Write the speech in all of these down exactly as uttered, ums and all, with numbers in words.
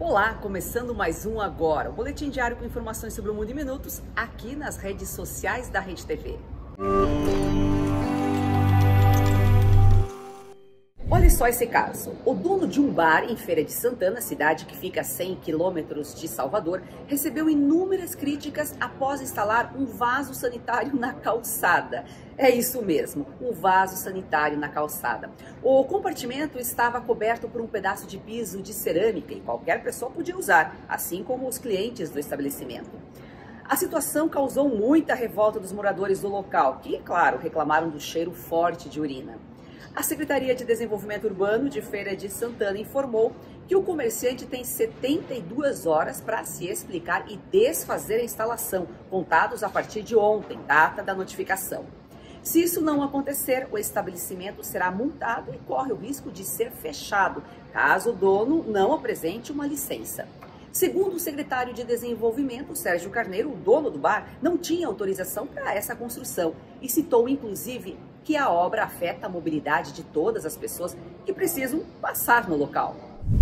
Olá, começando mais um agora, o boletim diário com informações sobre o mundo em minutos, aqui nas redes sociais da Rede T V. Olha só esse caso. O dono de um bar em Feira de Santana, cidade que fica a cem quilômetros de Salvador, recebeu inúmeras críticas após instalar um vaso sanitário na calçada. É isso mesmo, um vaso sanitário na calçada. O compartimento estava coberto por um pedaço de piso de cerâmica e qualquer pessoa podia usar, assim como os clientes do estabelecimento. A situação causou muita revolta dos moradores do local, que, claro, reclamaram do cheiro forte de urina. A Secretaria de Desenvolvimento Urbano de Feira de Santana informou que o comerciante tem setenta e duas horas para se explicar e desfazer a instalação, contados a partir de ontem, data da notificação. Se isso não acontecer, o estabelecimento será multado e corre o risco de ser fechado, caso o dono não apresente uma licença. Segundo o secretário de Desenvolvimento, Sérgio Carneiro, o dono do bar não tinha autorização para essa construção e citou, inclusive, que a obra afeta a mobilidade de todas as pessoas que precisam passar no local.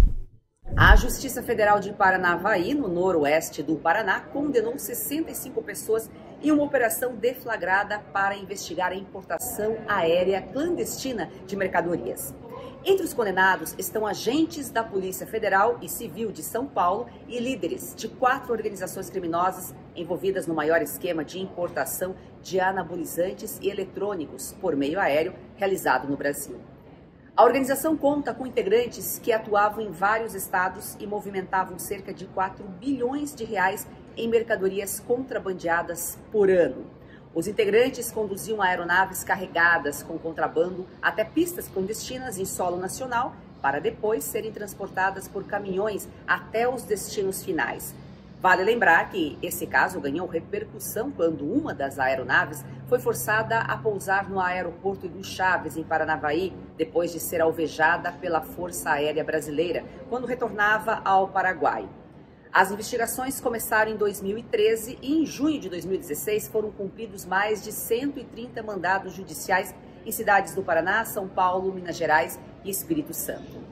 A Justiça Federal de Paranavaí, no noroeste do Paraná, condenou sessenta e cinco pessoas em uma operação deflagrada para investigar a importação aérea clandestina de mercadorias. Entre os condenados estão agentes da Polícia Federal e Civil de São Paulo e líderes de quatro organizações criminosas envolvidas no maior esquema de importação de anabolizantes e eletrônicos por meio aéreo realizado no Brasil. A organização conta com integrantes que atuavam em vários estados e movimentavam cerca de quatro bilhões de reais em mercadorias contrabandeadas por ano. Os integrantes conduziam aeronaves carregadas com contrabando até pistas clandestinas em solo nacional, para depois serem transportadas por caminhões até os destinos finais. Vale lembrar que esse caso ganhou repercussão quando uma das aeronaves foi forçada a pousar no aeroporto do Chaves, em Paranavaí, depois de ser alvejada pela Força Aérea Brasileira, quando retornava ao Paraguai. As investigações começaram em dois mil e treze e em junho de dois mil e dezesseis foram cumpridos mais de cento e trinta mandados judiciais em cidades do Paraná, São Paulo, Minas Gerais e Espírito Santo.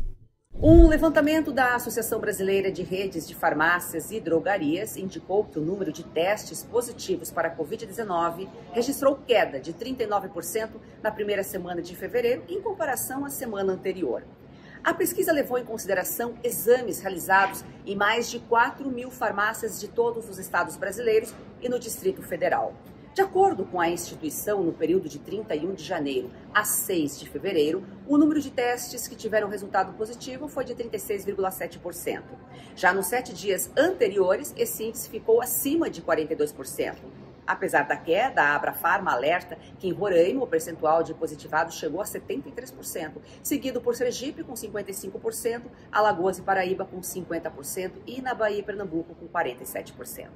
Um levantamento da Associação Brasileira de Redes de Farmácias e Drogarias indicou que o número de testes positivos para a covid dezenove registrou queda de trinta e nove por cento na primeira semana de fevereiro em comparação à semana anterior. A pesquisa levou em consideração exames realizados em mais de quatro mil farmácias de todos os estados brasileiros e no Distrito Federal. De acordo com a instituição, no período de trinta e um de janeiro a seis de fevereiro, o número de testes que tiveram resultado positivo foi de trinta e seis vírgula sete por cento. Já nos sete dias anteriores, esse índice ficou acima de quarenta e dois por cento. Apesar da queda, a Abrafarma alerta que em Roraima o percentual de positivados chegou a setenta e três por cento, seguido por Sergipe com cinquenta e cinco por cento, Alagoas e Paraíba com cinquenta por cento e na Bahia e Pernambuco com quarenta e sete por cento.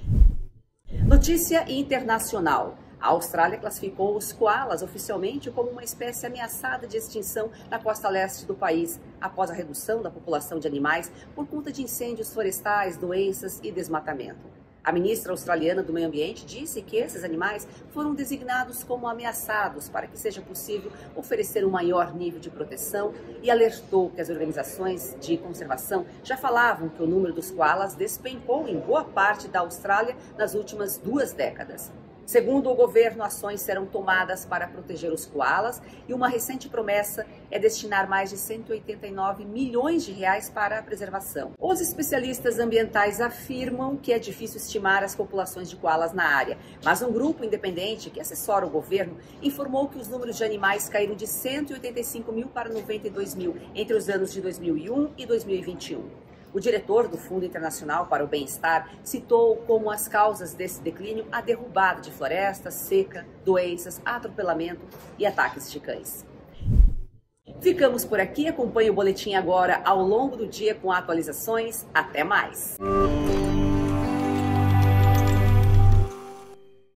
Notícia internacional. A Austrália classificou os koalas oficialmente como uma espécie ameaçada de extinção na costa leste do país, após a redução da população de animais por conta de incêndios florestais, doenças e desmatamento. A ministra australiana do Meio Ambiente disse que esses animais foram designados como ameaçados para que seja possível oferecer um maior nível de proteção e alertou que as organizações de conservação já falavam que o número dos koalas despencou em boa parte da Austrália nas últimas duas décadas. Segundo o governo, ações serão tomadas para proteger os koalas e uma recente promessa é destinar mais de cento e oitenta e nove milhões de reais para a preservação. Os especialistas ambientais afirmam que é difícil estimar as populações de koalas na área, mas um grupo independente que assessora o governo informou que os números de animais caíram de cento e oitenta e cinco mil para noventa e dois mil entre os anos de dois mil e um e dois mil e vinte e um. O diretor do Fundo Internacional para o Bem-Estar citou como as causas desse declínio a derrubada de florestas, seca, doenças, atropelamento e ataques de cães. Ficamos por aqui, acompanhe o boletim agora ao longo do dia com atualizações. Até mais!